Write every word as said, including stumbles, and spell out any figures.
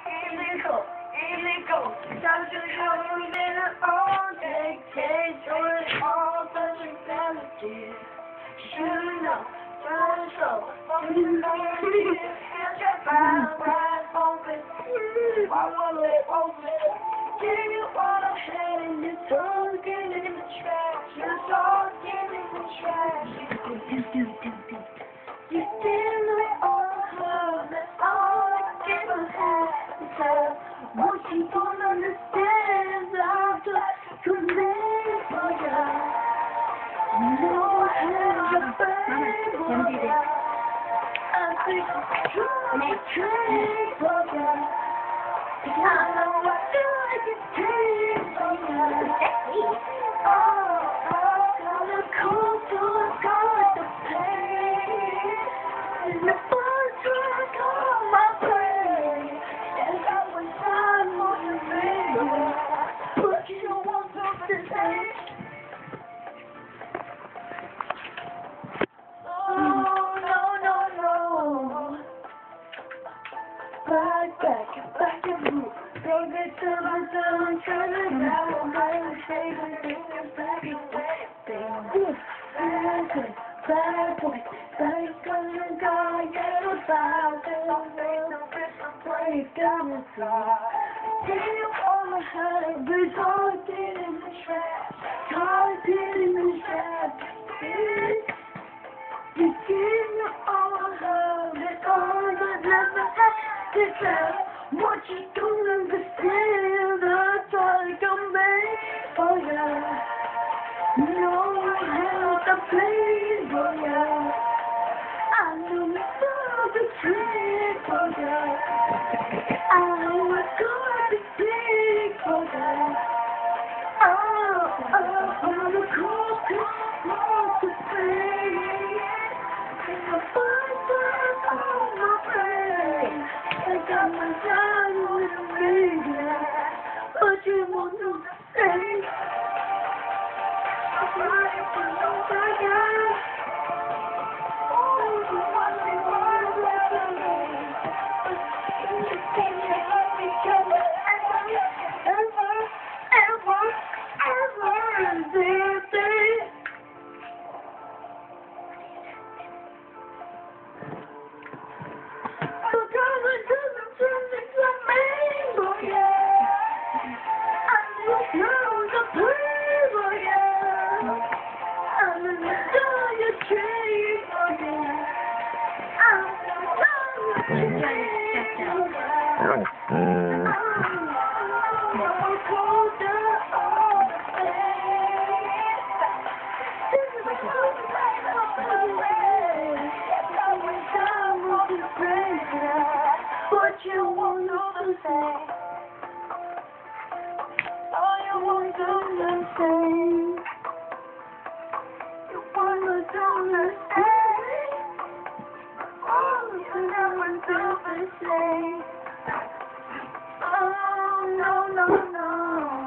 illegal, illegal. Time to show you that it all takes place, so it's all such a reality. Should've known, should've shown, fucking lonely. Here's your mind wide open. Why won't it open? Give you all I had and you're talking in the trash. You're talking in the trash. You didn't know all love, that's all I ever had. What you don't understand, I've got to make for you. No hands are baby. I think I'm trying for you. I know I feel like it's time for you. Oh, oh, gotta cool to got the pain. And the blood drunk on my brain. And I was time for the baby. But you don't want something to say. Oh, no, no, no. Back, back, back and move. Baby, till I'm done, turn it out. I'm saving things back and back. Back, back, back, back on the guy, get a back, get a break down the side. Give you all I had, but tossed it in the trash. Tossed it in the trash. You give me all I have, it's all I never had. It's what you don't understand, that's all I can make for you. No help to play for you. I know you saw the trick for you. I was going to dig for you. Oh, oh, I'm a cool, cool, to play. And the fun on my brain. I got my time with me, but you won't do the same. I'm running for no fire. Oh, you want me more than me. You think you love me ever, ever, ever, ever, ever, baby. But you won't do the same. Oh, you won't do the same. You wanna do the same. Oh, you never do the same. Oh, no, no, no.